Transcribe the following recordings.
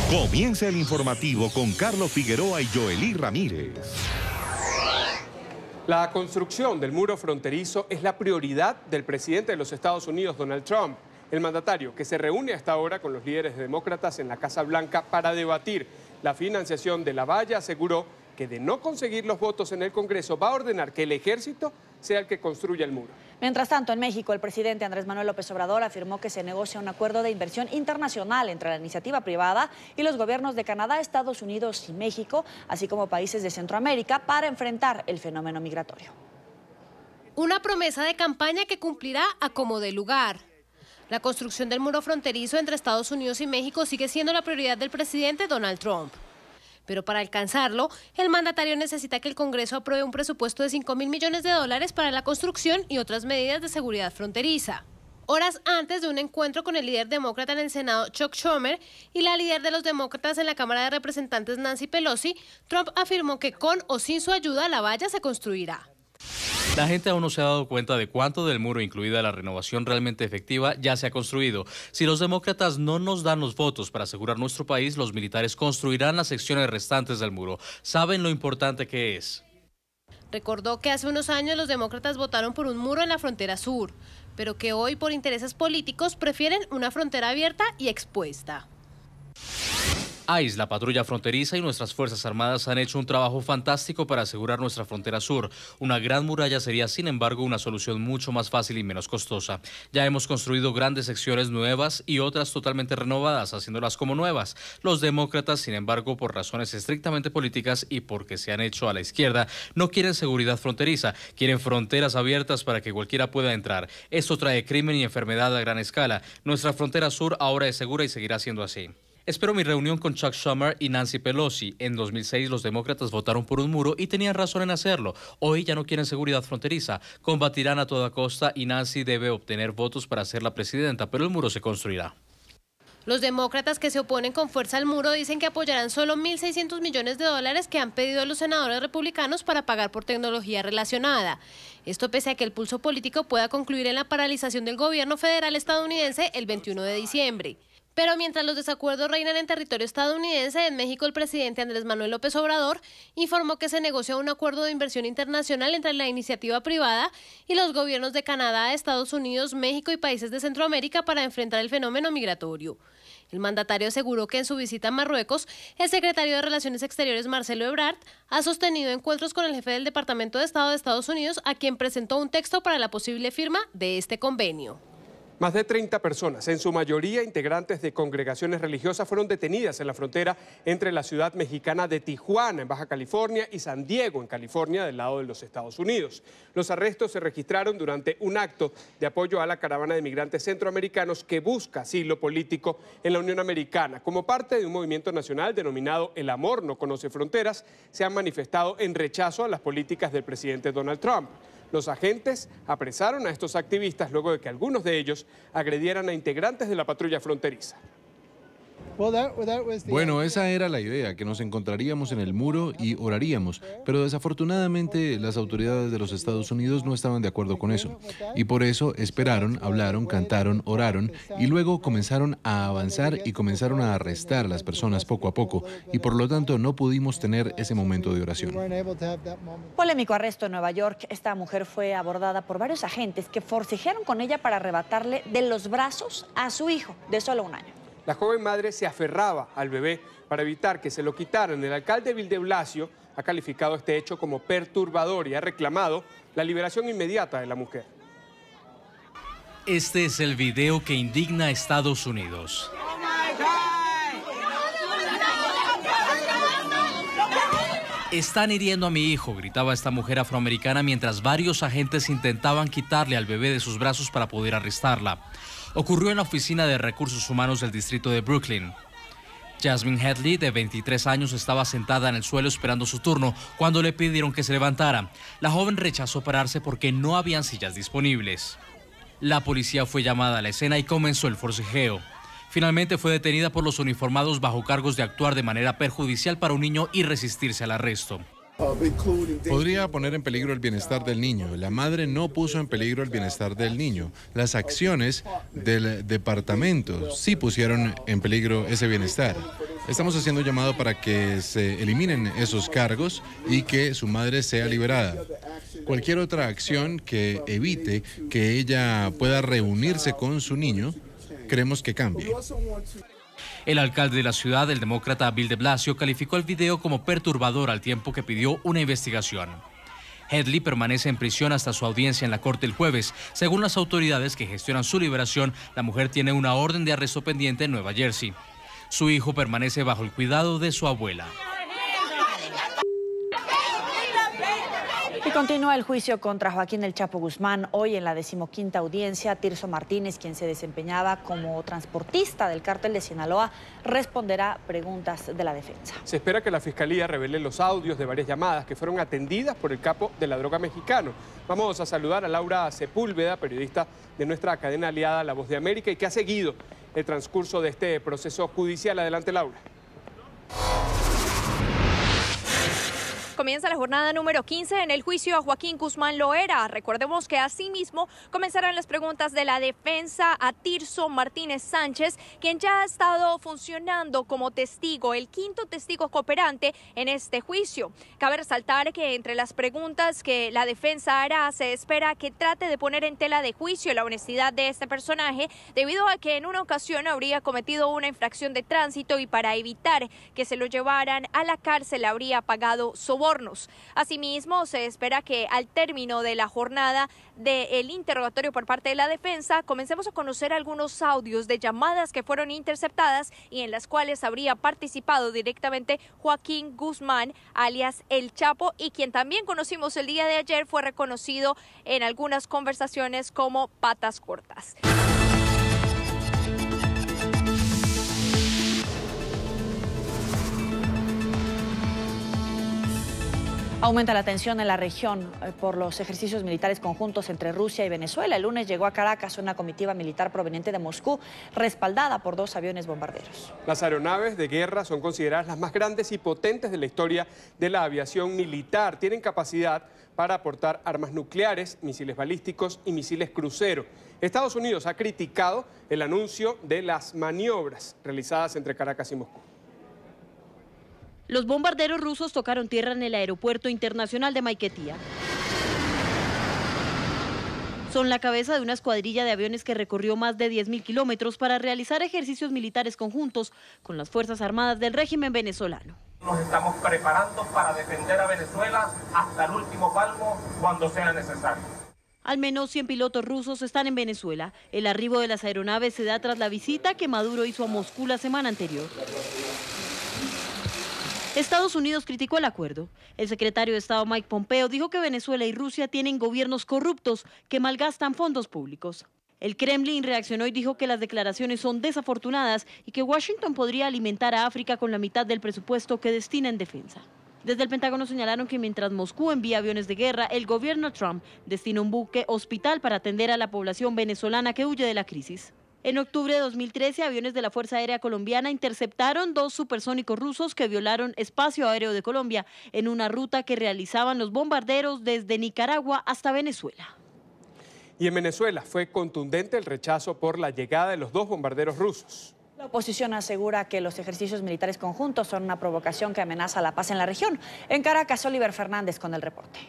Comienza el informativo con Carlos Figueroa y Joely Ramírez. La construcción del muro fronterizo es la prioridad del presidente de los Estados Unidos, Donald Trump. El mandatario, que se reúne hasta ahora con los líderes demócratas en la Casa Blanca para debatir la financiación de la valla, aseguró que de no conseguir los votos en el Congreso va a ordenar que el ejército sea el que construya el muro. Mientras tanto, en México, el presidente Andrés Manuel López Obrador afirmó que se negocia un acuerdo de inversión internacional entre la iniciativa privada y los gobiernos de Canadá, Estados Unidos y México, así como países de Centroamérica, para enfrentar el fenómeno migratorio. Una promesa de campaña que cumplirá a como dé lugar. La construcción del muro fronterizo entre Estados Unidos y México sigue siendo la prioridad del presidente Donald Trump. Pero para alcanzarlo, el mandatario necesita que el Congreso apruebe un presupuesto de $5.000 millones para la construcción y otras medidas de seguridad fronteriza. Horas antes de un encuentro con el líder demócrata en el Senado, Chuck Schumer, y la líder de los demócratas en la Cámara de Representantes, Nancy Pelosi, Trump afirmó que con o sin su ayuda la valla se construirá. La gente aún no se ha dado cuenta de cuánto del muro, incluida la renovación realmente efectiva, ya se ha construido. Si los demócratas no nos dan los votos para asegurar nuestro país, los militares construirán las secciones restantes del muro. ¿Saben lo importante que es? Recordó que hace unos años los demócratas votaron por un muro en la frontera sur, pero que hoy por intereses políticos prefieren una frontera abierta y expuesta. ICE, la patrulla fronteriza y nuestras Fuerzas Armadas han hecho un trabajo fantástico para asegurar nuestra frontera sur. Una gran muralla sería, sin embargo, una solución mucho más fácil y menos costosa. Ya hemos construido grandes secciones nuevas y otras totalmente renovadas, haciéndolas como nuevas. Los demócratas, sin embargo, por razones estrictamente políticas y porque se han hecho a la izquierda, no quieren seguridad fronteriza, quieren fronteras abiertas para que cualquiera pueda entrar. Esto trae crimen y enfermedad a gran escala. Nuestra frontera sur ahora es segura y seguirá siendo así. Espero mi reunión con Chuck Schumer y Nancy Pelosi. En 2006 los demócratas votaron por un muro y tenían razón en hacerlo. Hoy ya no quieren seguridad fronteriza. Combatirán a toda costa y Nancy debe obtener votos para ser la presidenta, pero el muro se construirá. Los demócratas que se oponen con fuerza al muro dicen que apoyarán solo $1.600 millones que han pedido los senadores republicanos para pagar por tecnología relacionada. Esto pese a que el pulso político pueda concluir en la paralización del gobierno federal estadounidense el 21 de diciembre. Pero mientras los desacuerdos reinan en territorio estadounidense, en México el presidente Andrés Manuel López Obrador informó que se negocia un acuerdo de inversión internacional entre la iniciativa privada y los gobiernos de Canadá, Estados Unidos, México y países de Centroamérica para enfrentar el fenómeno migratorio. El mandatario aseguró que en su visita a Marruecos, el secretario de Relaciones Exteriores, Marcelo Ebrard, ha sostenido encuentros con el jefe del Departamento de Estado de Estados Unidos, a quien presentó un texto para la posible firma de este convenio. Más de 30 personas, en su mayoría integrantes de congregaciones religiosas, fueron detenidas en la frontera entre la ciudad mexicana de Tijuana, en Baja California, y San Diego, en California, del lado de los Estados Unidos. Los arrestos se registraron durante un acto de apoyo a la caravana de migrantes centroamericanos que busca asilo político en la Unión Americana. Como parte de un movimiento nacional denominado El Amor No Conoce Fronteras, se han manifestado en rechazo a las políticas del presidente Donald Trump. Los agentes apresaron a estos activistas luego de que algunos de ellos agredieran a integrantes de la patrulla fronteriza. Bueno, esa era la idea, que nos encontraríamos en el muro y oraríamos, pero desafortunadamente las autoridades de los Estados Unidos no estaban de acuerdo con eso. Y por eso esperaron, hablaron, cantaron, oraron y luego comenzaron a avanzar y comenzaron a arrestar a las personas poco a poco y por lo tanto no pudimos tener ese momento de oración. Polémico arresto en Nueva York. Esta mujer fue abordada por varios agentes que forcejearon con ella para arrebatarle de los brazos a su hijo de solo 1 año. La joven madre se aferraba al bebé para evitar que se lo quitaran. El alcalde Bill de Blasio ha calificado este hecho como perturbador y ha reclamado la liberación inmediata de la mujer. Este es el video que indigna a Estados Unidos. Están hiriendo a mi hijo, gritaba esta mujer afroamericana mientras varios agentes intentaban quitarle al bebé de sus brazos para poder arrestarla. Ocurrió en la Oficina de Recursos Humanos del distrito de Brooklyn. Jasmine Headley, de 23 años, estaba sentada en el suelo esperando su turno cuando le pidieron que se levantara. La joven rechazó pararse porque no habían sillas disponibles. La policía fue llamada a la escena y comenzó el forcejeo. Finalmente fue detenida por los uniformados bajo cargos de actuar de manera perjudicial para un niño y resistirse al arresto. Podría poner en peligro el bienestar del niño. La madre no puso en peligro el bienestar del niño. Las acciones del departamento sí pusieron en peligro ese bienestar. Estamos haciendo un llamado para que se eliminen esos cargos y que su madre sea liberada. Cualquier otra acción que evite que ella pueda reunirse con su niño, queremos que cambie. El alcalde de la ciudad, el demócrata Bill de Blasio, calificó el video como perturbador al tiempo que pidió una investigación. Headley permanece en prisión hasta su audiencia en la corte el jueves. Según las autoridades que gestionan su liberación, la mujer tiene una orden de arresto pendiente en Nueva Jersey. Su hijo permanece bajo el cuidado de su abuela. Y continúa el juicio contra Joaquín El Chapo Guzmán. Hoy en la 15ª audiencia, Tirso Martínez, quien se desempeñaba como transportista del cártel de Sinaloa, responderá preguntas de la defensa. Se espera que la Fiscalía revele los audios de varias llamadas que fueron atendidas por el capo de la droga mexicano. Vamos a saludar a Laura Sepúlveda, periodista de nuestra cadena aliada La Voz de América y que ha seguido el transcurso de este proceso judicial. Adelante, Laura. Comienza la jornada número 15 en el juicio a Joaquín Guzmán Loera. Recordemos que asimismo comenzarán las preguntas de la defensa a Tirso Martínez Sánchez, quien ya ha estado funcionando como testigo, el quinto testigo cooperante en este juicio. Cabe resaltar que entre las preguntas que la defensa hará se espera que trate de poner en tela de juicio la honestidad de este personaje, debido a que en una ocasión habría cometido una infracción de tránsito y para evitar que se lo llevaran a la cárcel habría pagado sobornos. Asimismo, se espera que al término de la jornada del interrogatorio por parte de la defensa, comencemos a conocer algunos audios de llamadas que fueron interceptadas y en las cuales habría participado directamente Joaquín Guzmán, alias El Chapo, y quien también conocimos el día de ayer fue reconocido en algunas conversaciones como Patas Cortas. Aumenta la tensión en la región por los ejercicios militares conjuntos entre Rusia y Venezuela. El lunes llegó a Caracas una comitiva militar proveniente de Moscú, respaldada por 2 aviones bombarderos. Las aeronaves de guerra son consideradas las más grandes y potentes de la historia de la aviación militar. Tienen capacidad para aportar armas nucleares, misiles balísticos y misiles crucero. Estados Unidos ha criticado el anuncio de las maniobras realizadas entre Caracas y Moscú. Los bombarderos rusos tocaron tierra en el aeropuerto internacional de Maiquetía. Son la cabeza de una escuadrilla de aviones que recorrió más de 10.000 kilómetros para realizar ejercicios militares conjuntos con las Fuerzas Armadas del régimen venezolano. Nos estamos preparando para defender a Venezuela hasta el último palmo cuando sea necesario. Al menos 100 pilotos rusos están en Venezuela. El arribo de las aeronaves se da tras la visita que Maduro hizo a Moscú la semana anterior. Estados Unidos criticó el acuerdo. El secretario de Estado Mike Pompeo dijo que Venezuela y Rusia tienen gobiernos corruptos que malgastan fondos públicos. El Kremlin reaccionó y dijo que las declaraciones son desafortunadas y que Washington podría alimentar a África con la mitad del presupuesto que destina en defensa. Desde el Pentágono señalaron que mientras Moscú envía aviones de guerra, el gobierno Trump destina un buque hospital para atender a la población venezolana que huye de la crisis. En octubre de 2013, aviones de la Fuerza Aérea Colombiana interceptaron 2 supersónicos rusos que violaron espacio aéreo de Colombia en una ruta que realizaban los bombarderos desde Nicaragua hasta Venezuela. Y en Venezuela fue contundente el rechazo por la llegada de los 2 bombarderos rusos. La oposición asegura que los ejercicios militares conjuntos son una provocación que amenaza la paz en la región. En Caracas, Oliver Fernández con el reporte.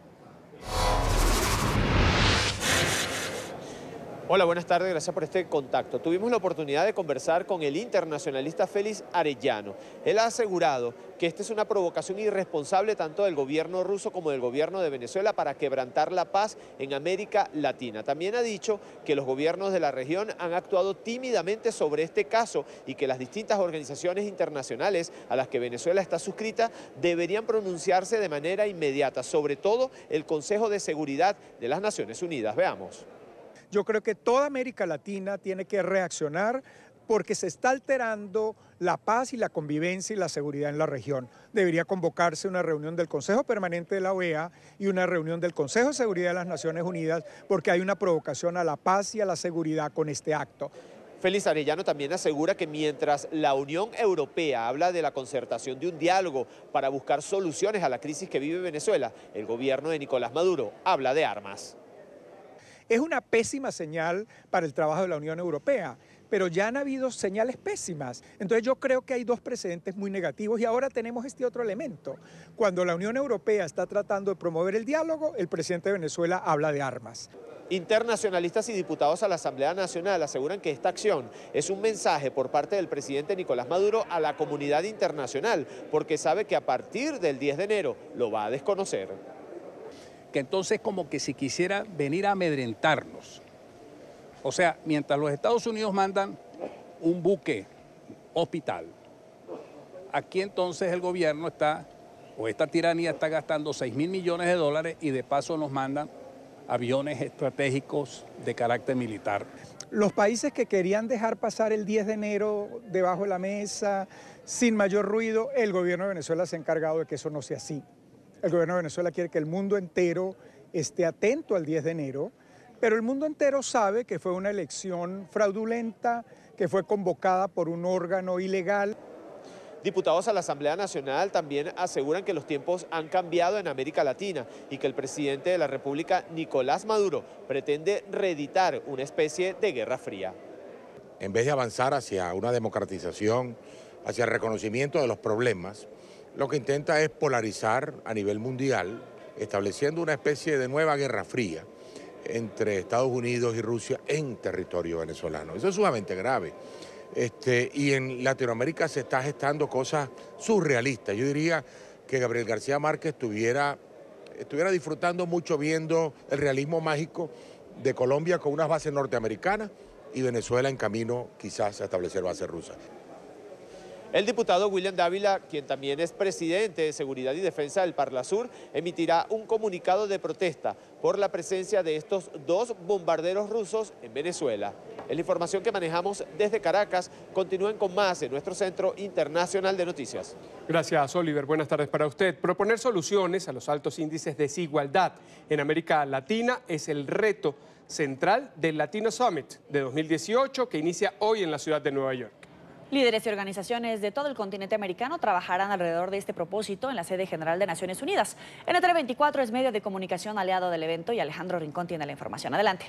Hola, buenas tardes, gracias por este contacto. Tuvimos la oportunidad de conversar con el internacionalista Félix Arellano. Él ha asegurado que esta es una provocación irresponsable tanto del gobierno ruso como del gobierno de Venezuela para quebrantar la paz en América Latina. También ha dicho que los gobiernos de la región han actuado tímidamente sobre este caso y que las distintas organizaciones internacionales a las que Venezuela está suscrita deberían pronunciarse de manera inmediata, sobre todo el Consejo de Seguridad de las Naciones Unidas. Veamos. Yo creo que toda América Latina tiene que reaccionar porque se está alterando la paz y la convivencia y la seguridad en la región. Debería convocarse una reunión del Consejo Permanente de la OEA y una reunión del Consejo de Seguridad de las Naciones Unidas porque hay una provocación a la paz y a la seguridad con este acto. Félix Arellano también asegura que mientras la Unión Europea habla de la concertación de un diálogo para buscar soluciones a la crisis que vive Venezuela, el gobierno de Nicolás Maduro habla de armas. Es una pésima señal para el trabajo de la Unión Europea, pero ya han habido señales pésimas. Entonces yo creo que hay dos precedentes muy negativos y ahora tenemos este otro elemento. Cuando la Unión Europea está tratando de promover el diálogo, el presidente de Venezuela habla de armas. Internacionalistas y diputados a la Asamblea Nacional aseguran que esta acción es un mensaje por parte del presidente Nicolás Maduro a la comunidad internacional, porque sabe que a partir del 10 de enero lo va a desconocer. Que entonces como que si quisiera venir a amedrentarnos. O sea, mientras los Estados Unidos mandan un buque hospital, aquí entonces el gobierno está, o esta tiranía está gastando 6.000 millones de dólares y de paso nos mandan aviones estratégicos de carácter militar. Los países que querían dejar pasar el 10 de enero debajo de la mesa, sin mayor ruido, el gobierno de Venezuela se ha encargado de que eso no sea así. El gobierno de Venezuela quiere que el mundo entero esté atento al 10 de enero, pero el mundo entero sabe que fue una elección fraudulenta, que fue convocada por un órgano ilegal. Diputados a la Asamblea Nacional también aseguran que los tiempos han cambiado en América Latina y que el presidente de la República, Nicolás Maduro, pretende reeditar una especie de guerra fría. En vez de avanzar hacia una democratización, hacia el reconocimiento de los problemas, lo que intenta es polarizar a nivel mundial, estableciendo una especie de nueva guerra fría entre Estados Unidos y Rusia en territorio venezolano. Eso es sumamente grave. Y en Latinoamérica se está gestando cosas surrealistas. Yo diría que Gabriel García Márquez estuviera disfrutando mucho viendo el realismo mágico de Colombia con unas bases norteamericanas y Venezuela en camino quizás a establecer bases rusas. El diputado William Dávila, quien también es presidente de Seguridad y Defensa del Parlasur, emitirá un comunicado de protesta por la presencia de estos dos bombarderos rusos en Venezuela. Es la información que manejamos desde Caracas. Continúen con más en nuestro Centro Internacional de Noticias. Gracias, Oliver. Buenas tardes para usted. Proponer soluciones a los altos índices de desigualdad en América Latina es el reto central del Latino Summit de 2018 que inicia hoy en la ciudad de Nueva York. Líderes y organizaciones de todo el continente americano trabajarán alrededor de este propósito en la sede general de Naciones Unidas. NTN 24 es medio de comunicación aliado del evento y Alejandro Rincón tiene la información. Adelante.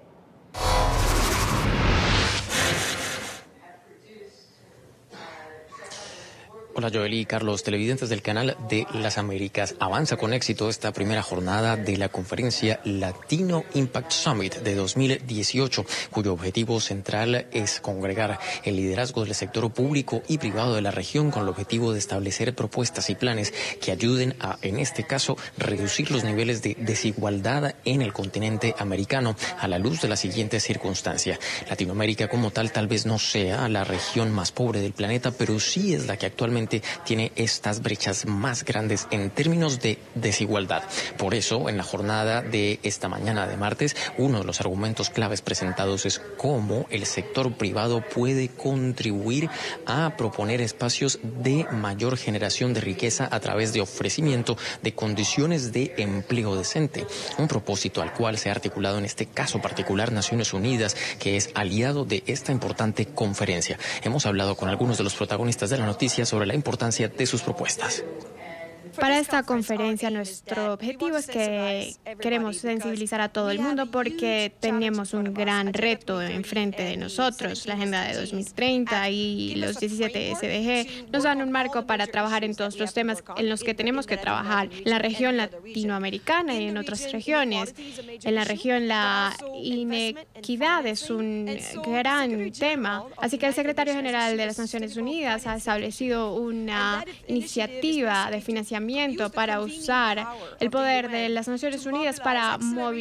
Hola Joel y Carlos, televidentes del canal de las Américas. Avanza con éxito esta primera jornada de la conferencia Latino Impact Summit de 2018, cuyo objetivo central es congregar el liderazgo del sector público y privado de la región con el objetivo de establecer propuestas y planes que ayuden a, en este caso, reducir los niveles de desigualdad en el continente americano a la luz de la siguiente circunstancia. Latinoamérica como tal vez no sea la región más pobre del planeta, pero sí es la que actualmente tiene estas brechas más grandes en términos de desigualdad. Por eso, en la jornada de esta mañana de martes, uno de los argumentos claves presentados es cómo el sector privado puede contribuir a proponer espacios de mayor generación de riqueza a través de ofrecimiento de condiciones de empleo decente. Un propósito al cual se ha articulado en este caso particular Naciones Unidas, que es aliado de esta importante conferencia. Hemos hablado con algunos de los protagonistas de la noticia sobre la importancia de sus propuestas. Para esta conferencia nuestro objetivo es que queremos sensibilizar a todo el mundo porque tenemos un gran reto enfrente de nosotros. La Agenda de 2030 y los 17 SDG nos dan un marco para trabajar en todos los temas en los que tenemos que trabajar. En la región latinoamericana y en otras regiones. En la región la inequidad es un gran tema. Así que el secretario general de las Naciones Unidas ha establecido una iniciativa de financiamiento para usar el poder de las Naciones Unidas para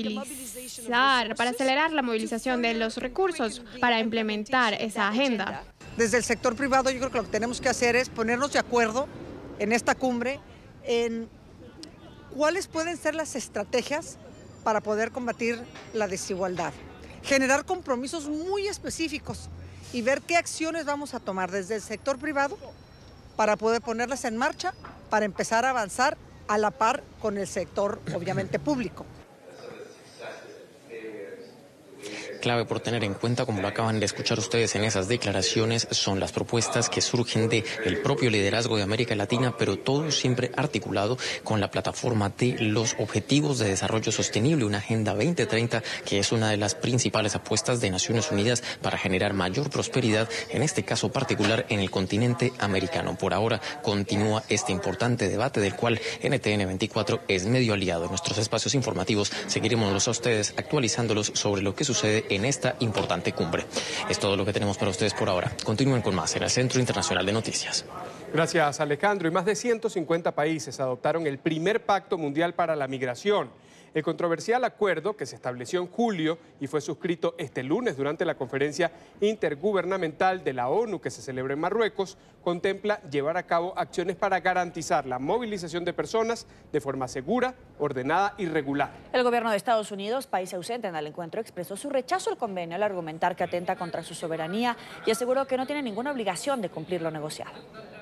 movilizar, para acelerar la movilización de los recursos para implementar esa agenda. Desde el sector privado yo creo que lo que tenemos que hacer es ponernos de acuerdo en esta cumbre en cuáles pueden ser las estrategias para poder combatir la desigualdad. Generar compromisos muy específicos y ver qué acciones vamos a tomar desde el sector privado para poder ponerlas en marcha, para empezar a avanzar a la par con el sector, obviamente, público. clave por tener en cuenta, como lo acaban de escuchar ustedes en esas declaraciones, son las propuestas que surgen del propio liderazgo de América Latina, pero todo siempre articulado con la plataforma de los Objetivos de Desarrollo Sostenible, una Agenda 2030, que es una de las principales apuestas de Naciones Unidas para generar mayor prosperidad, en este caso particular en el continente americano. Por ahora continúa este importante debate del cual NTN 24 es medio aliado. En nuestros espacios informativos seguiremos a ustedes actualizándolos sobre lo que sucede en esta importante cumbre. Es todo lo que tenemos para ustedes por ahora. Continúen con más en el Centro Internacional de Noticias. Gracias, Alejandro. Y más de 150 países adoptaron el primer Pacto Mundial para la Migración. El controversial acuerdo, que se estableció en julio y fue suscrito este lunes durante la conferencia intergubernamental de la ONU que se celebra en Marruecos, contempla llevar a cabo acciones para garantizar la movilización de personas de forma segura, ordenada y regular. El gobierno de Estados Unidos, país ausente en el encuentro, expresó su rechazo al convenio al argumentar que atenta contra su soberanía y aseguró que no tiene ninguna obligación de cumplir lo negociado.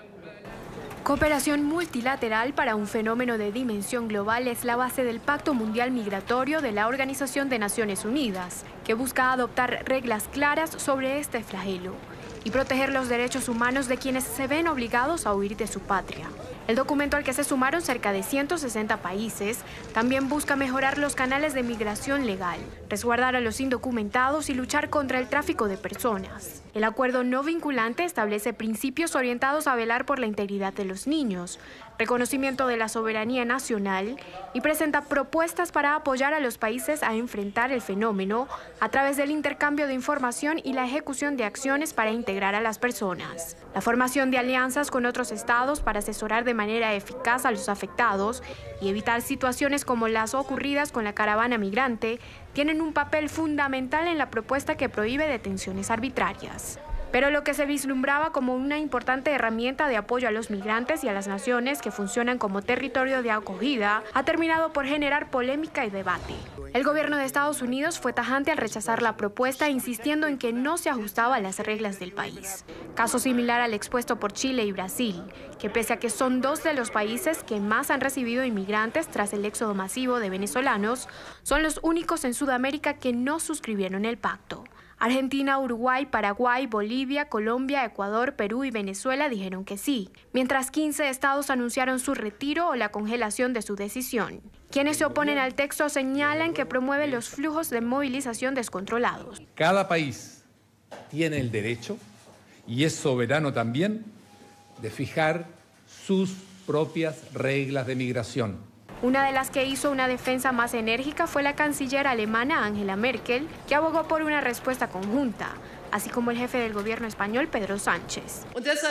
Cooperación multilateral para un fenómeno de dimensión global es la base del Pacto Mundial Migratorio de la Organización de Naciones Unidas, que busca adoptar reglas claras sobre este flagelo y proteger los derechos humanos de quienes se ven obligados a huir de su patria. El documento al que se sumaron cerca de 160 países también busca mejorar los canales de migración legal, resguardar a los indocumentados y luchar contra el tráfico de personas. El acuerdo no vinculante establece principios orientados a velar por la integridad de los niños, reconocimiento de la soberanía nacional y presenta propuestas para apoyar a los países a enfrentar el fenómeno a través del intercambio de información y la ejecución de acciones para integrar a las personas. La formación de alianzas con otros estados para asesorar de manera eficaz a los afectados y evitar situaciones como las ocurridas con la caravana migrante tienen un papel fundamental en la propuesta que prohíbe detenciones arbitrarias. Pero lo que se vislumbraba como una importante herramienta de apoyo a los migrantes y a las naciones que funcionan como territorio de acogida ha terminado por generar polémica y debate. El gobierno de Estados Unidos fue tajante al rechazar la propuesta, insistiendo en que no se ajustaba a las reglas del país. Caso similar al expuesto por Chile y Brasil, que pese a que son dos de los países que más han recibido inmigrantes tras el éxodo masivo de venezolanos, son los únicos en Sudamérica que no suscribieron el pacto. Argentina, Uruguay, Paraguay, Bolivia, Colombia, Ecuador, Perú y Venezuela dijeron que sí, mientras 15 estados anunciaron su retiro o la congelación de su decisión. Quienes se oponen al texto señalan que promueve los flujos de movilización descontrolados. Cada país tiene el derecho, y es soberano también, de fijar sus propias reglas de migración. Una de las que hizo una defensa más enérgica fue la canciller alemana Angela Merkel, que abogó por una respuesta conjunta, así como el jefe del gobierno español, Pedro Sánchez.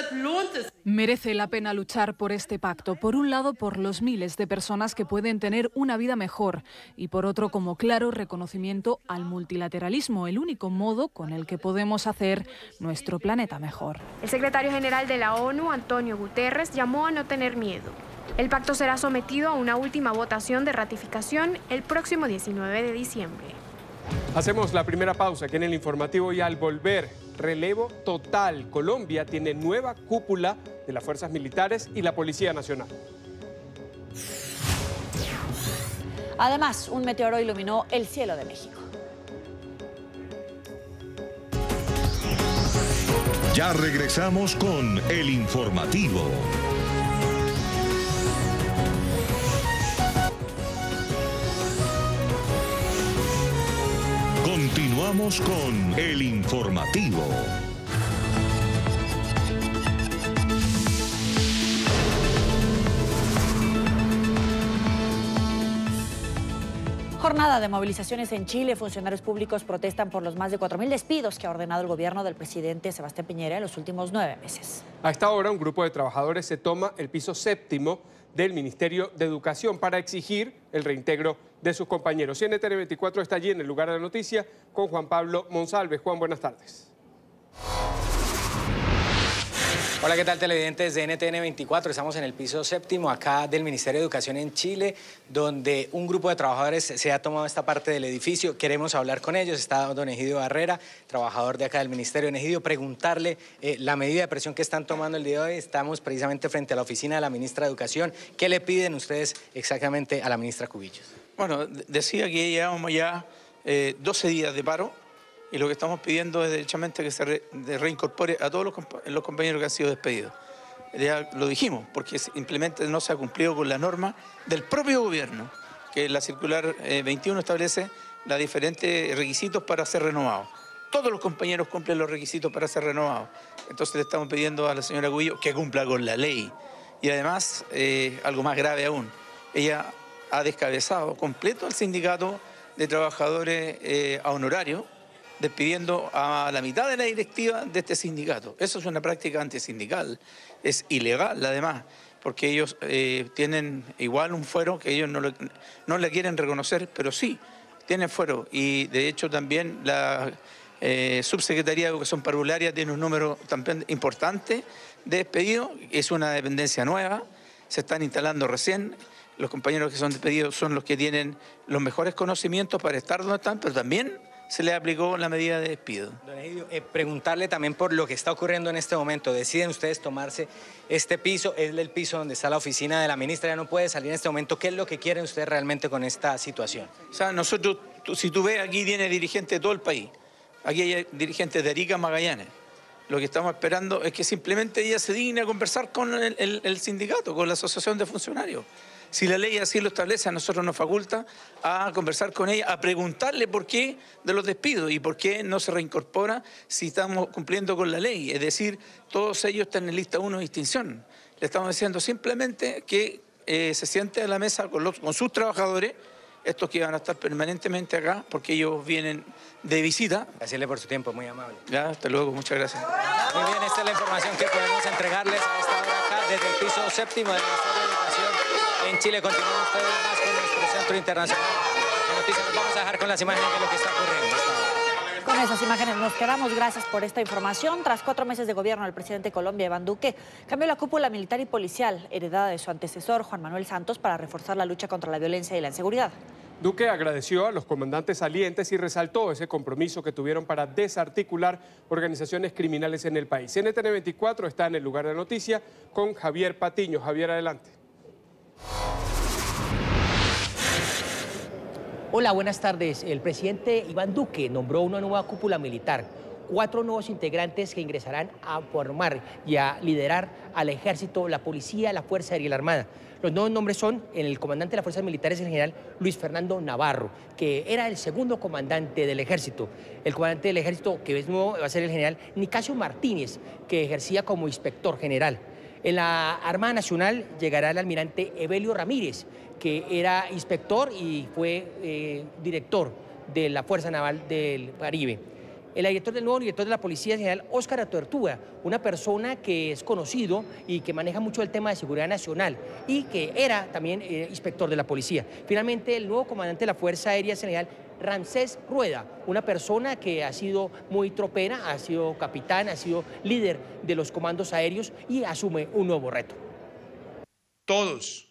Merece la pena luchar por este pacto, por un lado por los miles de personas que pueden tener una vida mejor y por otro como claro reconocimiento al multilateralismo, el único modo con el que podemos hacer nuestro planeta mejor. El secretario general de la ONU, Antonio Guterres, llamó a no tener miedo. El pacto será sometido a una última votación de ratificación el próximo 19 de diciembre. Hacemos la primera pausa aquí en el informativo y al volver, relevo total. Colombia tiene nueva cúpula de las fuerzas militares y la Policía Nacional. Además, un meteoro iluminó el cielo de México. Ya regresamos con el informativo. Continuamos con el informativo. Jornada de movilizaciones en Chile. Funcionarios públicos protestan por los más de 4.000 despidos que ha ordenado el gobierno del presidente Sebastián Piñera en los últimos 9 meses. A esta hora, un grupo de trabajadores se toma el piso séptimo del Ministerio de Educación para exigir el reintegro de sus compañeros. NTN 24 está allí en el lugar de la noticia con Juan Pablo Monsalve. Juan, buenas tardes. Hola, ¿qué tal, televidentes de NTN 24? Estamos en el piso séptimo acá del Ministerio de Educación en Chile, donde un grupo de trabajadores se ha tomado esta parte del edificio. Queremos hablar con ellos. Está don Egidio Barrera, trabajador de acá del Ministerio. Don Egidio, preguntarle la medida de presión que están tomando el día de hoy. Estamos precisamente frente a la oficina de la ministra de Educación. ¿Qué le piden ustedes exactamente a la ministra Cubillos? Bueno, decía que llevamos ya 12 días de paro y lo que estamos pidiendo es derechamente que se reincorpore a todos los compañeros que han sido despedidos. Ya lo dijimos, porque simplemente no se ha cumplido con la norma del propio gobierno, que la circular 21 establece los diferentes requisitos para ser renovado. Todos los compañeros cumplen los requisitos para ser renovados. Entonces le estamos pidiendo a la señora Cubillo que cumpla con la ley. Y además, algo más grave aún, ella ha descabezado completo al sindicato de trabajadores a honorario, despidiendo a la mitad de la directiva de este sindicato. Eso es una práctica antisindical, es ilegal además, porque ellos tienen igual un fuero que ellos no le quieren reconocer, pero sí, tienen fuero. Y de hecho también la Subsecretaría de Educación Parvularia tiene un número también importante de despedidos, es una dependencia nueva, se están instalando recién. Los compañeros que son despedidos son los que tienen los mejores conocimientos para estar donde están, pero también se les aplicó la medida de despido. Don Egidio, preguntarle también por lo que está ocurriendo en este momento. Deciden ustedes tomarse este piso, es el piso donde está la oficina de la ministra, ya no puede salir en este momento. ¿Qué es lo que quieren ustedes realmente con esta situación? O sea, nosotros, si tú ves, aquí tiene dirigentes de todo el país. Aquí hay dirigentes de Arica, Magallanes. Lo que estamos esperando es que simplemente ella se digne a conversar con el sindicato, con la asociación de funcionarios. Si la ley así lo establece, a nosotros nos faculta a conversar con ella, a preguntarle por qué de los despidos y por qué no se reincorpora si estamos cumpliendo con la ley. Es decir, todos ellos están en lista 1 de distinción. Le estamos diciendo simplemente que se siente a la mesa con sus trabajadores, estos que van a estar permanentemente acá, porque ellos vienen de visita. Agradecerle por su tiempo, muy amable. Ya, hasta luego, muchas gracias. Muy bien, esta es la información que podemos entregarles a esta hora acá desde el piso séptimo del Ministerio de Educación en Chile. Continúan ustedes más con nuestro Centro Internacional de Noticias. Nos vamos a dejar con las imágenes de lo que está ocurriendo. Con esas imágenes nos quedamos. Gracias por esta información. Tras 4 meses de gobierno, el presidente de Colombia, Iván Duque, cambió la cúpula militar y policial heredada de su antecesor, Juan Manuel Santos, para reforzar la lucha contra la violencia y la inseguridad. Duque agradeció a los comandantes salientes y resaltó ese compromiso que tuvieron para desarticular organizaciones criminales en el país. NTN 24 está en el lugar de noticia con Javier Patiño. Javier, adelante. Hola, buenas tardes. El presidente Iván Duque nombró una nueva cúpula militar, 4 nuevos integrantes que ingresarán a formar y a liderar al ejército, la policía, la Fuerza Aérea y la Armada. Los nuevos nombres son: el comandante de las Fuerzas Militares, el general Luis Fernando Navarro, que era el segundo comandante del ejército. El comandante del ejército, que es nuevo, va a ser el general Nicasio Martínez, que ejercía como inspector general. En la Armada Nacional llegará el almirante Evelio Ramírez, que era inspector y fue director de la Fuerza Naval del Caribe. El nuevo director de la Policía es el general Óscar Atortúa, una persona que es conocido y que maneja mucho el tema de seguridad nacional y que era también inspector de la policía. Finalmente, el nuevo comandante de la Fuerza Aérea es el general Ramsés Rueda, una persona que ha sido muy tropera, ha sido capitán, ha sido líder de los comandos aéreos y asume un nuevo reto. Todos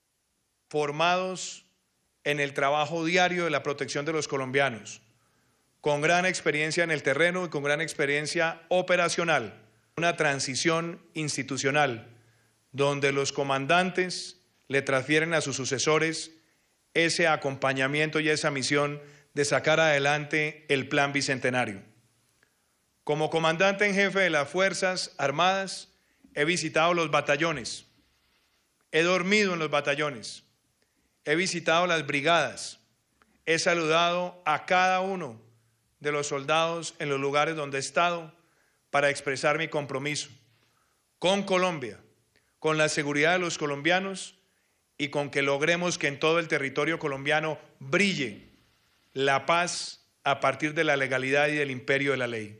formados en el trabajo diario de la protección de los colombianos, con gran experiencia en el terreno y con gran experiencia operacional. Una transición institucional donde los comandantes le transfieren a sus sucesores ese acompañamiento y esa misión de sacar adelante el Plan Bicentenario. Como comandante en jefe de las Fuerzas Armadas, he visitado los batallones, he dormido en los batallones, he visitado las brigadas, he saludado a cada uno de los soldados en los lugares donde he estado para expresar mi compromiso con Colombia, con la seguridad de los colombianos y con que logremos que en todo el territorio colombiano brille la paz a partir de la legalidad y del imperio de la ley.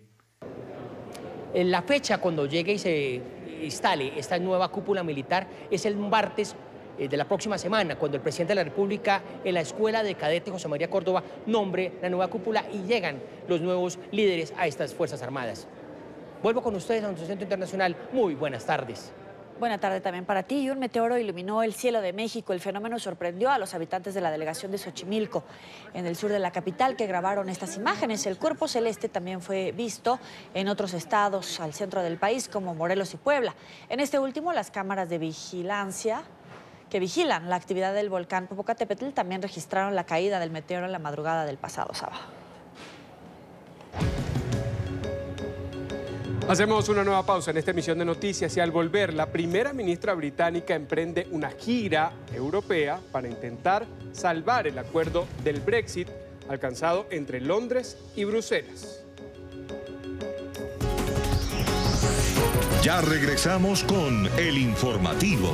La fecha cuando llegue y se instale esta nueva cúpula militar es el martes de la próxima semana, cuando el presidente de la República en la Escuela de Cadetes José María Córdoba nombre la nueva cúpula y llegan los nuevos líderes a estas Fuerzas Armadas. Vuelvo con ustedes a nuestro Centro Internacional. Muy buenas tardes. Buena tarde también para ti. Y un meteoro iluminó el cielo de México. El fenómeno sorprendió a los habitantes de la delegación de Xochimilco, en el sur de la capital, que grabaron estas imágenes. El cuerpo celeste también fue visto en otros estados al centro del país, como Morelos y Puebla. En este último, las cámaras de vigilancia que vigilan la actividad del volcán Popocatépetl también registraron la caída del meteoro en la madrugada del pasado sábado. Hacemos una nueva pausa en esta emisión de noticias y al volver, la primera ministra británica emprende una gira europea para intentar salvar el acuerdo del Brexit alcanzado entre Londres y Bruselas. Ya regresamos con el informativo.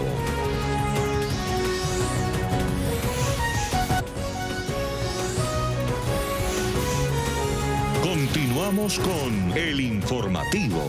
Continuamos con el informativo.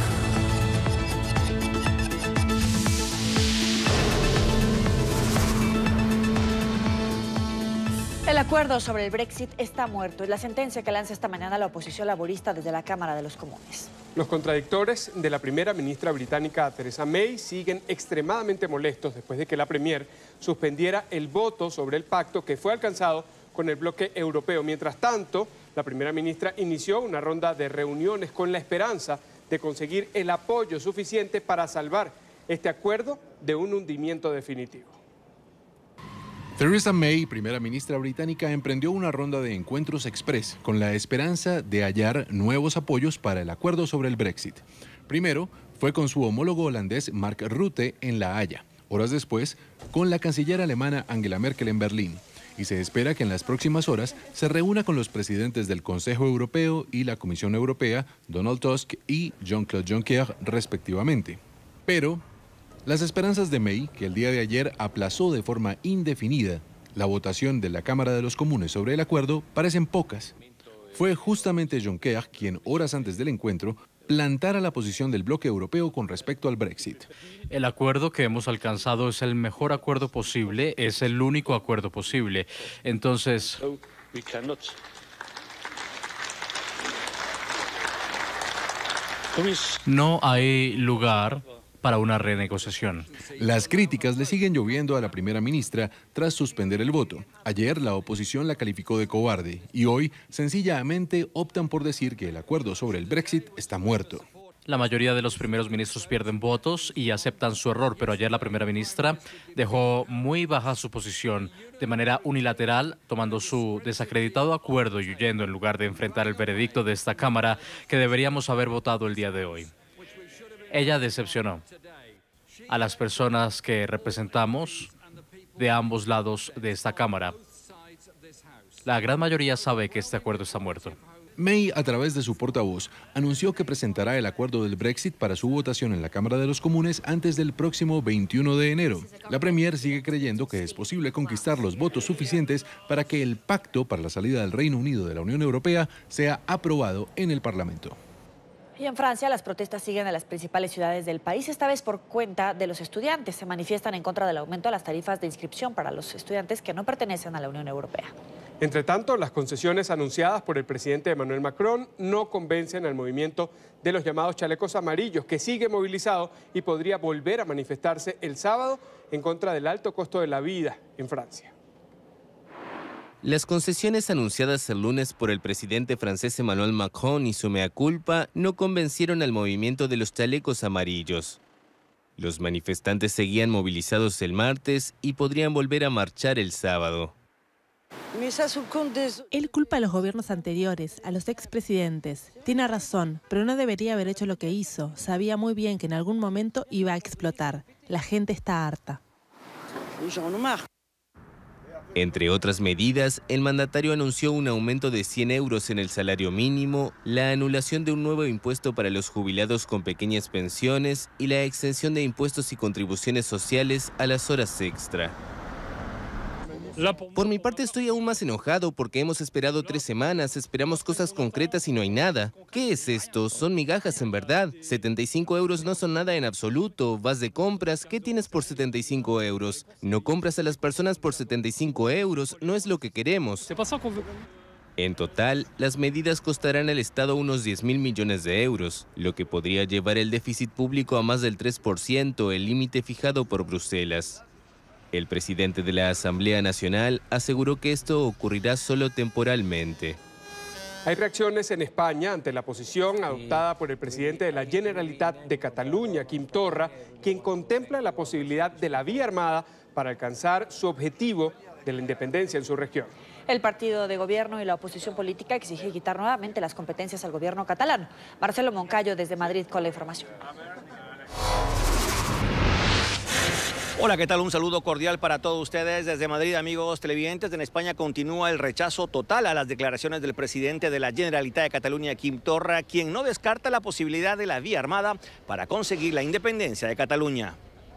El acuerdo sobre el Brexit está muerto. Es la sentencia que lanza esta mañana la oposición laborista desde la Cámara de los Comunes. Los contradictores de la primera ministra británica Theresa May siguen extremadamente molestos después de que la Premier suspendiera el voto sobre el pacto que fue alcanzado con el bloque europeo. Mientras tanto, la primera ministra inició una ronda de reuniones con la esperanza de conseguir el apoyo suficiente para salvar este acuerdo de un hundimiento definitivo. Theresa May, primera ministra británica, emprendió una ronda de encuentros express con la esperanza de hallar nuevos apoyos para el acuerdo sobre el Brexit. Primero fue con su homólogo holandés Mark Rutte en La Haya, horas después con la canciller alemana Angela Merkel en Berlín. Y se espera que en las próximas horas se reúna con los presidentes del Consejo Europeo y la Comisión Europea, Donald Tusk y Jean-Claude Juncker, respectivamente. Pero las esperanzas de May, que el día de ayer aplazó de forma indefinida la votación de la Cámara de los Comunes sobre el acuerdo, parecen pocas. Fue justamente Juncker quien, horas antes del encuentro, plantara la posición del bloque europeo con respecto al Brexit. El acuerdo que hemos alcanzado es el mejor acuerdo posible, es el único acuerdo posible. Entonces, no hay lugar para una renegociación. Las críticas le siguen lloviendo a la primera ministra tras suspender el voto. Ayer la oposición la calificó de cobarde y hoy sencillamente optan por decir que el acuerdo sobre el Brexit está muerto. La mayoría de los primeros ministros pierden votos y aceptan su error, pero ayer la primera ministra dejó muy baja su posición de manera unilateral, tomando su desacreditado acuerdo y huyendo en lugar de enfrentar el veredicto de esta Cámara que deberíamos haber votado el día de hoy. Ella decepcionó a las personas que representamos de ambos lados de esta Cámara. La gran mayoría sabe que este acuerdo está muerto. May, a través de su portavoz, anunció que presentará el acuerdo del Brexit para su votación en la Cámara de los Comunes antes del próximo 21 de enero. La Premier sigue creyendo que es posible conquistar los votos suficientes para que el pacto para la salida del Reino Unido de la Unión Europea sea aprobado en el Parlamento. Y en Francia, las protestas siguen en las principales ciudades del país, esta vez por cuenta de los estudiantes. Se manifiestan en contra del aumento de las tarifas de inscripción para los estudiantes que no pertenecen a la Unión Europea. Entre tanto, las concesiones anunciadas por el presidente Emmanuel Macron no convencen al movimiento de los llamados chalecos amarillos, que sigue movilizado y podría volver a manifestarse el sábado en contra del alto costo de la vida en Francia. Las concesiones anunciadas el lunes por el presidente francés Emmanuel Macron y su mea culpa no convencieron al movimiento de los chalecos amarillos. Los manifestantes seguían movilizados el martes y podrían volver a marchar el sábado. Él culpa a los gobiernos anteriores, a los expresidentes. Tiene razón, pero no debería haber hecho lo que hizo. Sabía muy bien que en algún momento iba a explotar. La gente está harta. Entre otras medidas, el mandatario anunció un aumento de 100 euros en el salario mínimo, la anulación de un nuevo impuesto para los jubilados con pequeñas pensiones y la exención de impuestos y contribuciones sociales a las horas extra. Por mi parte estoy aún más enojado porque hemos esperado 3 semanas, esperamos cosas concretas y no hay nada. ¿Qué es esto? Son migajas en verdad. 75 euros no son nada en absoluto. Vas de compras, ¿qué tienes por 75 euros? No compras a las personas por 75 euros, no es lo que queremos. En total, las medidas costarán al Estado unos 10.000 millones de euros, lo que podría llevar el déficit público a más del 3%, el límite fijado por Bruselas. El presidente de la Asamblea Nacional aseguró que esto ocurrirá solo temporalmente. Hay reacciones en España ante la posición adoptada por el presidente de la Generalitat de Cataluña, Quim Torra, quien contempla la posibilidad de la vía armada para alcanzar su objetivo de la independencia en su región. El partido de gobierno y la oposición política exigen quitar nuevamente las competencias al gobierno catalán. Marcelo Moncayo desde Madrid con la información. Hola, ¿qué tal? Un saludo cordial para todos ustedes desde Madrid, amigos televidentes. En España continúa el rechazo total a las declaraciones del presidente de la Generalitat de Cataluña, Quim Torra, quien no descarta la posibilidad de la vía armada para conseguir la independencia de Catalunya.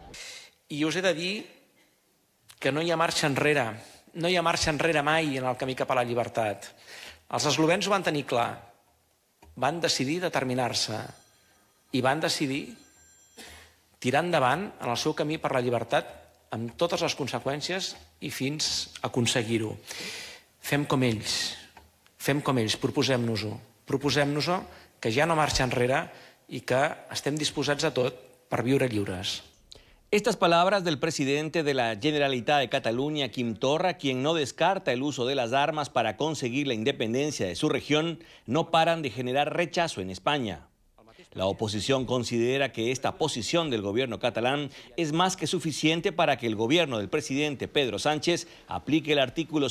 I us he de dir que no hi ha marxa enrere. No hi ha marxa enrere mai en el camí cap a la llibertat. Els eslovens ho van tenir clar. Van decidir determinar-se i van decidir tirar endavant en el seu camí per la llibertat amb totes les conseqüències i fins a aconseguir-ho. Fem com ells, proposem-nos-ho. Proposem-nos-ho, que ja no marxa enrere i que estem disposats a tot per viure lliures. Estas palabras del presidente de la Generalitat de Cataluña, Quim Torra, quien no descarta el uso de las armas para conseguir la independencia de su región, no paran de generar rechazo en España. La oposición considera que esta posición del gobierno catalán es más que suficiente para que el gobierno del presidente Pedro Sánchez aplique el artículo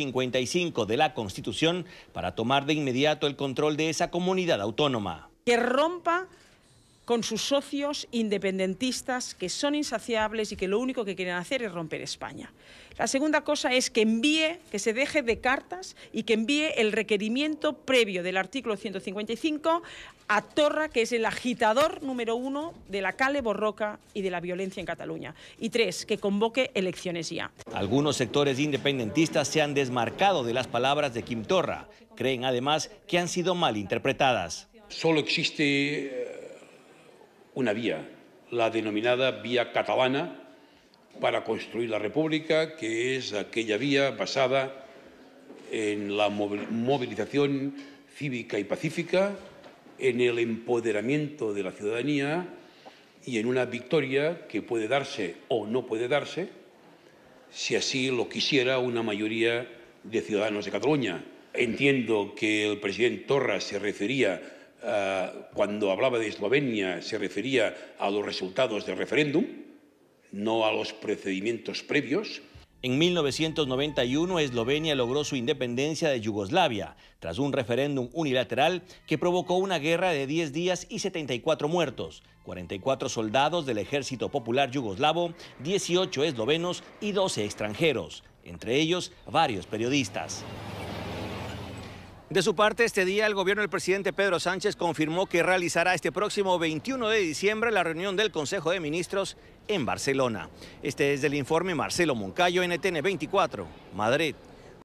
155 de la Constitución para tomar de inmediato el control de esa comunidad autónoma. Que rompa con sus socios independentistas que son insaciables y que lo único que quieren hacer es romper España. La segunda cosa es que envíe, que se deje de cartas y que envíe el requerimiento previo del artículo 155 a Torra, que es el agitador número 1 de la Kale Borroka y de la violencia en Cataluña. Y 3, que convoque elecciones ya. Algunos sectores independentistas se han desmarcado de las palabras de Quim Torra. Creen además que han sido mal interpretadas. Solo existe una vía, la denominada vía catalana, para construir la República, que es aquella vía basada en la movilización cívica y pacífica, en el empoderamiento de la ciudadanía y en una victoria que puede darse o no puede darse, si así lo quisiera una mayoría de ciudadanos de Cataluña. Entiendo que el presidente Torra se refería, cuando hablaba de Eslovenia, se refería a los resultados del referéndum, no a los procedimientos previos. En 1991, Eslovenia logró su independencia de Yugoslavia, tras un referéndum unilateral que provocó una guerra de 10 días y 74 muertos, 44 soldados del Ejército Popular Yugoslavo, 18 eslovenos y 12 extranjeros, entre ellos varios periodistas. De su parte, este día el gobierno del presidente Pedro Sánchez confirmó que realizará este próximo 21 de diciembre la reunión del Consejo de Ministros en Barcelona. Este es el informe Marcelo Moncayo, NTN 24, Madrid.